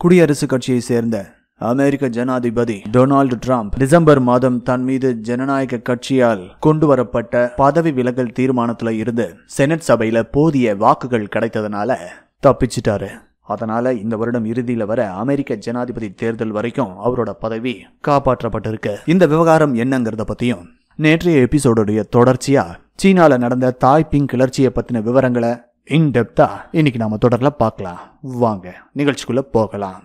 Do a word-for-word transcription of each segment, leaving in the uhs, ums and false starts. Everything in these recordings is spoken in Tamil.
குடியரசுக் கட்சியை சேர்ந்த அமெரிக்க ஜனாதிபதி டொனால்டு டிரம்ப் டிசம்பர் மாதம் தன் மீது ஜனநாயக கட்சியால் கொண்டு வரப்பட்ட பதவி விலகல் தீர்மானத்துல இருந்து செனட் சபையில போதிய வாக்குகள் கிடைத்ததுனால தப்பிச்சிட்டாரு. அதனால இந்த வருடம் இறுதியில வர அமெரிக்க ஜனாதிபதி தேர்தல் வரைக்கும் அவரோட பதவி காப்பாற்றப்பட்டிருக்கு. இந்த விவகாரம் என்னங்கிறத பத்தியும் நேற்றைய எபிசோடுடைய தொடர்ச்சியா சீனால நடந்த தாய்பிங் கிளர்ச்சியை பத்தின விவரங்களை இன் டெப்தா இன்னைக்கு நாம தொடர்ல பார்க்கலாம். வாங்க நிகழ்ச்சிக்குள்ள போகலாம்.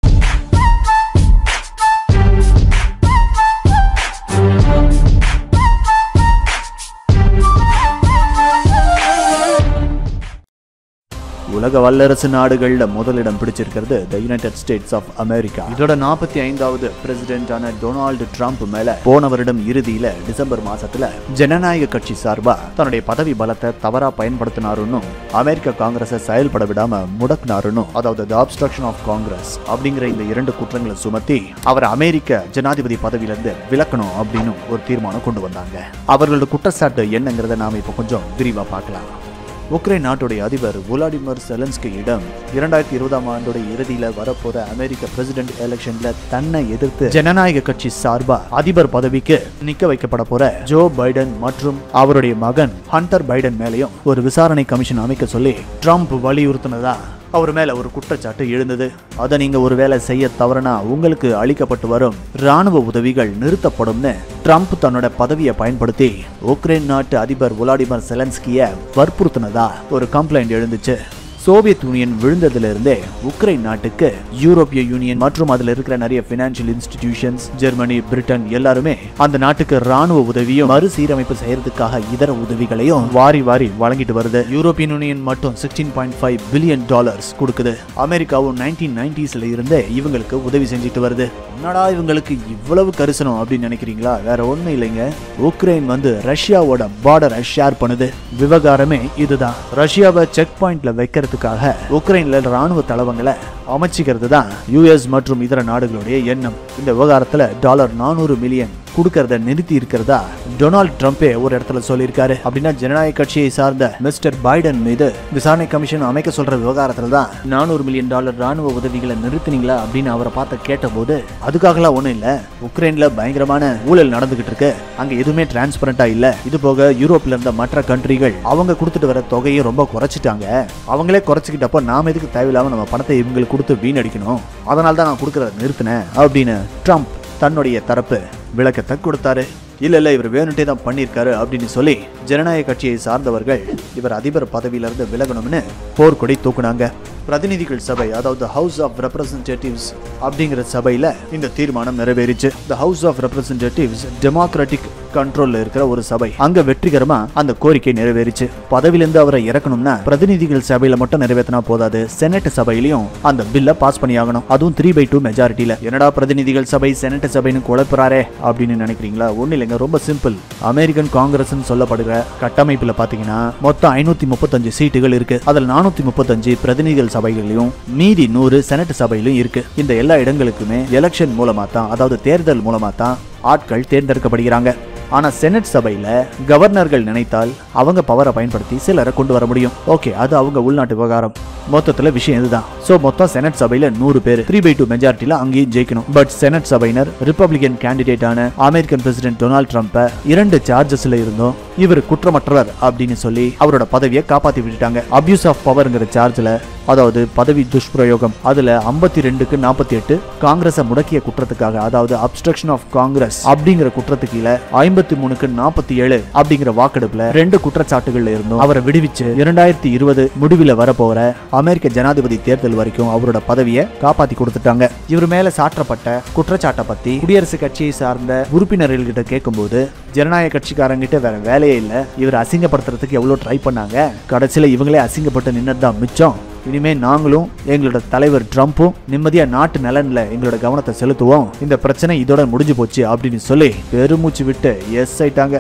உலக வல்லரசு நாடுகள்ல முதலிடம் பிடிச்சிருக்கிறது the United States of America. இதோட நாற்பத்தி ஐந்தாவது பிரசிடென்டான டொனால்டு டிரம்ப் மேல போன வருடம் இறுதியில டிசம்பர் மாசத்துல ஜனநாயக கட்சி சார்பா தன்னுடைய பதவி பலத்தை தவறா பயன்படுத்தினாருன்னு அமெரிக்க காங்கிரஸை செயல்பட விடாம முடக்கினாருன்னு, அதாவது தி அப்ஸ்ட்ரக்ஷன் ஆஃப் காங்கிரஸ் அப்படிங்கிற இந்த இரண்டு குற்றங்களை சுமத்தி அவர் அமெரிக்க ஜனாதிபதி பதவியிலிருந்து விலக்கணும் அப்படின்னு ஒரு தீர்மானம் கொண்டு வந்தாங்க. அவர்களோட குற்றச்சாட்டு என்னங்கிறத நாம இப்ப கொஞ்சம் விரிவா பார்க்கலாம். உக்ரைன் நாட்டுடைய அதிபர் வோலோடிமிர் செலன்ஸ்கியிடம் இரண்டாயிரத்தி இருபதாம் ஆண்டுடைய இறுதியில வரப்போற அமெரிக்க பிரசிடென்ட் எலெக்ஷன்ல தன்னை எதிர்த்து ஜனநாயக கட்சி சார்பா அதிபர் பதவிக்கு நிக்க வைக்கப்பட போற ஜோ பைடன் மற்றும் அவருடைய மகன் ஹண்டர் பைடன் மேலையும் ஒரு விசாரணை கமிஷன் அமைக்க சொல்லி ட்ரம்ப் வலியுறுத்தினதா அவர் மேல ஒரு குற்றச்சாட்டு எழுந்தது. அதை நீங்க ஒரு வேலை செய்ய தவறுனா உங்களுக்கு அளிக்கப்பட்டு வரும் ராணுவ உதவிகள் நிறுத்தப்படும்னு ட்ரம்ப் தன்னோட பதவியை பயன்படுத்தி உக்ரைன் நாட்டு அதிபர் வோலோடிமிர் செலன்ஸ்கியை வற்புறுத்தினதா ஒரு கம்ப்ளைண்ட் எழுந்துச்சு. சோவியத் யூனியன் விழுந்ததுல இருந்தே உக்ரைன் நாட்டுக்கு யூரோப்பிய யூனியன் மற்றும் அதுல இருக்கிற நிறைய பினான்சியல் இன்ஸ்டிடியூஷன்ஸ், ஜெர்மனி, பிரிட்டன் எல்லாருமே அந்த நாட்டுக்கு ராணுவ உதவியும் மறுசீரமைப்பு செய்யறதுக்காக இதர உதவிகளையும் வாரி வாரி வழங்கிட்டு வருது. யூரோப்பியன் யூனியன் மட்டும் sixteen point five billion dollars கொடுக்குது. அமெரிக்காவும் நைன்டீன் நைன்டிஸ்ல இருந்தே இவங்களுக்கு உதவி செஞ்சுட்டு வருது. என்னடா இவங்களுக்கு இவ்வளவு கரிசனம் அப்படின்னு நினைக்கிறீங்களா? வேற ஒண்ணும் இல்லைங்க. உக்ரைன் வந்து ரஷ்யாவோட பார்டரை ஷேர் பண்ணுது. விவகாரமே இதுதான். ரஷ்யாவை செக் பாயிண்ட்ல வைக்கிறது உக்ரைன்ல ராணுவ தளவங்களை அமைச்சிக்கிறது தான் யுஎஸ் மற்றும் இதர நாடுகளுடைய எண்ணம். இந்த விவகாரத்துல டாலர் நானூறு மில்லியன் கொடுக்கறத நிறுத்தி இருக்கிறதா டொனால்டு ட்ரம்பே ஒரு இடத்துல சொல்லியிருக்காரு. அப்படின்னா ஜனநாயக கட்சியை சார்ந்த மிஸ்டர் பைடன் மீது விசாரணை கமிஷன் அமைக்க சொல்ற விவகாரத்துல தான் நானூறு மில்லியன் டாலர் ராணுவ உதவிகளை நிறுத்தினீங்களா அப்படின்னு அவரை பார்த்து கேட்ட போது அதுக்காகலாம் ஒண்ணும் இல்ல, உக்ரைன்ல பயங்கரமான ஊழல் நடந்துகிட்டு இருக்கு, அங்க எதுவுமே டிரான்ஸ்பரண்டா இல்ல, இது போக யூரோப்ல இருந்த மற்ற கண்ட்ரிகள் அவங்க கொடுத்துட்டு வர தொகையை ரொம்ப குறைச்சிட்டாங்க, அவங்களே குறைச்சிக்கிட்டப்போ நாம எதுக்கு தேவையில்லாம நம்ம பணத்தை இவங்களுக்கு கொடுத்து வீணடிக்கணும், அதனால தான் நான் கொடுக்கறத நிறுத்தினேன் அப்படின்னு ட்ரம்ப் தன்னுடைய தரப்பு விளக்கத்தை கொடுத்தாரு. இல்ல இல்ல இவர் வேணுட்டே தான் பண்ணியிருக்காரு அப்படின்னு சொல்லி ஜனநாயக கட்சியை சார்ந்தவர்கள் இவர் அதிபர் பதவியிலிருந்து விலகணும்னு போர்க்கொடி தூக்குனாங்க. பிரதிநிதிகள் சபை, அதாவது ஹவுஸ் ஆஃப் ரெப்ரசன்டேட்டிவ்ஸ் அப்படிங்கிற சபையில இந்த தீர்மானம் நிறைவேறிச்சு. The House of Representatives democratic கண்ட்ரோல்ல இருக்கிற ஒரு சபை. அங்க வெற்றிகரமா அந்த கோரிக்கை நிறைவேறிச்சு. பதவியிலிருந்து அவரை இறக்கணும்னா பிரதிநிதிகள் சபையில மட்டும் நிறைவேற்றினா போதாது, செனட் சபையிலையும் அந்த பில்ல பாஸ் பண்ணி ஆகணும், அதுவும் த்ரீ பை டூ மெஜாரிட்டியில. என்னடா பிரதிநிதிகள் சபை செனட் சபைன்னு குழப்பறாரே அப்படின்னு நினைக்கிறீங்களா? ஒண்ணு இல்லைங்க, ரொம்ப சிம்பிள். அமெரிக்கன் காங்கிரஸ் சொல்லப்படுகிற கட்டமைப்புல பாத்தீங்கன்னா மொத்தம் ஐநூத்தி முப்பத்தஞ்சு சீட்டுகள் இருக்கு. அதில் நானூத்தி முப்பத்தஞ்சு பிரதிநிதிகள் சபைகளிலும் மீதி நூறு செனட் சபையிலும் இருக்கு. இந்த எல்லா இடங்களுக்குமே எலெக்ஷன் மூலமா தான், அதாவது தேர்தல் மூலமா தான் ஆட்கள் தேர்ந்தெடுக்கப்படுகிறாங்க. ஆனா செனட் சபையில கவர்னர்கள் நினைத்தால் அவங்க பவரை பயன்படுத்தி சிலரை கொண்டு வர முடியும். ஓகே, அது அவங்க உள்நாட்டு விவகாரம். மொத்தத்துல விஷயம் இதுதான். சோ மொத்தம் செனட் சபையில நூறு பேர் த்ரீ பை டூ மெஜாரிட்டியில அங்கேயும் ஜெயிக்கணும். பட் செனட் சபையினர் ரிப்பப்ளிகன் கேண்டிடேட்டான அமெரிக்கன் பிரசிடென்ட் டொனால்டு ட்ரம்ப்பை இரண்டு சார்ஜஸ்ல இருந்தும் இவர் குற்றமற்றவர் அப்படின்னு சொல்லி அவரோட பதவியை காப்பாத்தி விட்டுட்டாங்க. அபியூஸ் ஆஃப் பவர்ங்கிற சார்ஜ்ல, அதாவது பதவி துஷ்பிரயோகம், அதுல ஐம்பத்தி ரெண்டுக்கு நாற்பத்தி எட்டு காங்கிரஸை முடக்கிய குற்றத்துக்காக, அதாவது அப்ஸ்ட்ரக்ஷன் ஆஃப் காங்கிரஸ் அப்படிங்கிற குற்றத்துக்கு கீழ ஐம்பத்தி மூணுக்கு நாற்பத்தி ஏழு அப்படிங்கிற வாக்கெடுப்புல ரெண்டு குற்றச்சாட்டுகள்ல இருந்தும் அவரை விடுவிச்சு இரண்டாயிரத்தி இருபது முடிவில் வரப்போற அமெரிக்க ஜனாதிபதி தேர்தல் வரைக்கும் அவரோட பதவியை காப்பாத்தி கொடுத்துட்டாங்க. இவர் மேல சாற்றப்பட்ட குற்றச்சாட்டை பத்தி குடியரசுக் கட்சியை சார்ந்த உறுப்பினர்கள் கிட்ட கேட்கும் போது ஜனநாயக கட்சிக்காரங்கிட்ட வேற வேலையே இல்ல, இவர் அசிங்கப்படுத்துறதுக்கு எவ்வளவு ட்ரை பண்ணாங்க, கடைசியில இவங்களே அசிங்கப்பட்டு நின்னதுதான் மிச்சம், இனிமே நாங்களும் எங்களோட தலைவர் ட்ரம்ப்பும் நிம்மதியா நாட்டு நலன்ல எங்களோட கவனத்தை செலுத்துவோம், இந்த பிரச்சனை இதோட முடிஞ்சு போச்சு அப்படின்னு சொல்லி பெருமூச்சு விட்டு எஸ் ஆயிட்டாங்க.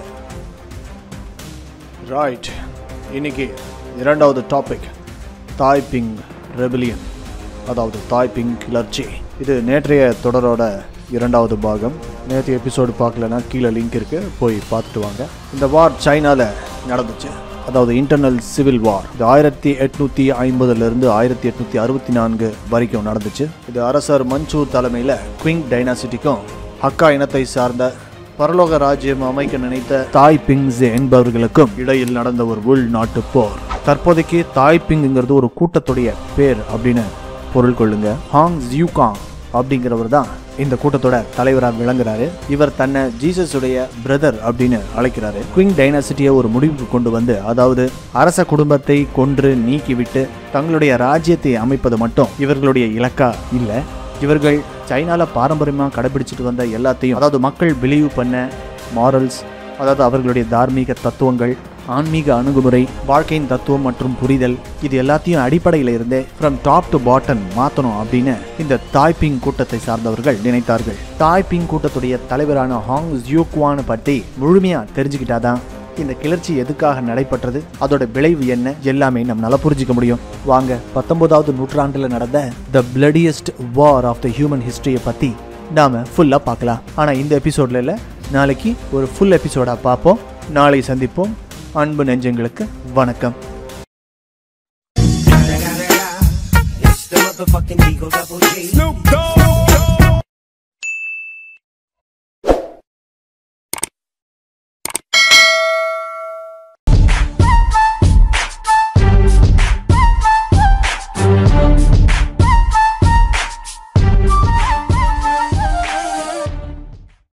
ரைட், இன்னைக்கு இரண்டாவது டாபிக் தாய்பிங் ரெபிலியன், அதாவது தாய்பிங் கிளர்ச்சி. இது நேற்றைய தொடரோட இரண்டாவது பாகம். நேற்றைய எபிசோடு பார்க்கலன்னா கீழே லிங்க் இருக்கு, போய் பார்த்துட்டு வாங்க. இந்த வார் சைனால நடந்துச்சு. அதாவது இன்டர்னல் சிவில் வார். இது ஆயிரத்தி எட்நூத்தி ஐம்பதுல இருந்து ஆயிரத்தி எட்நூத்தி அறுபத்தி நான்கு வரைக்கும் நடந்துச்சு. இது அரசர் மன்சூர் தலைமையில குயிங் டைனாசிட்டிக்கும் ஹக்கா இனத்தை சார்ந்த பரலோக ராஜ்யம் அமைக்க நினைத்த தாய் பிங்ஸ் என்பவர்களுக்கும் இடையில் நடந்த ஒரு உள்நாட்டு போர். தற்போதைக்கு தாய் பிங்கிறது ஒரு கூட்டத்துடைய பேர் அப்படின்னு பொருள் கொள்ளுங்க. ஹாங் ஜியூகாங் அப்படிங்கிறவர் தான் இந்த கூட்டத்தோட தலைவராக விளங்குறாரு. இவர் தன்னை ஜீசஸ் உடைய பிரதர் அப்படின்னு அழைக்கிறாரு. குயிங் டைனாசிட்டியை ஒரு முடிவுக்கு கொண்டு வந்து, அதாவது அரச குடும்பத்தை கொன்று நீக்கிவிட்டு தங்களுடைய ராஜ்யத்தை அமைப்பது மட்டும் இவர்களுடைய இலக்கா இல்லை. இவர்கள் சைனால பாரம்பரியமாக கடைபிடிச்சிட்டு வந்த எல்லாத்தையும், அதாவது மக்கள் பிலீவ் பண்ண மாரல்ஸ், அதாவது அவர்களுடைய தார்மீக தத்துவங்கள், ஆன்மீக அணுகுமுறை, வாழ்க்கையின் தத்துவம் மற்றும் புரிதல், இது எல்லாத்தையும் அடிப்படையில் இருந்தே ஃப்ரம் டாப் டு பாட்டம் மாற்றணும் அப்படின்னு இந்த தாய்பிங் கூட்டத்தை சார்ந்தவர்கள் நினைத்தார்கள். தாய்பிங் கூட்டத்துடைய தலைவரான ஹாங் ஜியூகுவானை பற்றி முழுமையா தெரிஞ்சுக்கிட்டாதான் இந்த கிளர்ச்சி எதுக்காக நடைபெற்றது, அதோட விளைவு என்ன, எல்லாமே நம்மளால புரிஞ்சிக்க முடியும். வாங்க பத்தொன்பதாவது நூற்றாண்டுல நடந்த த பிளடியஸ்ட் வார் ஆஃப் த ஹியூமன் ஹிஸ்டரியை பத்தி நாம ஃபுல்லா பார்க்கலாம். ஆனா இந்த எபிசோட்ல இல்ல, நாளைக்கு ஒரு ஃபுல் எபிசோடா பார்ப்போம். நாளை சந்திப்போம். அன்பு நெஞ்சங்களுக்கு வணக்கம். Snoop Dogg.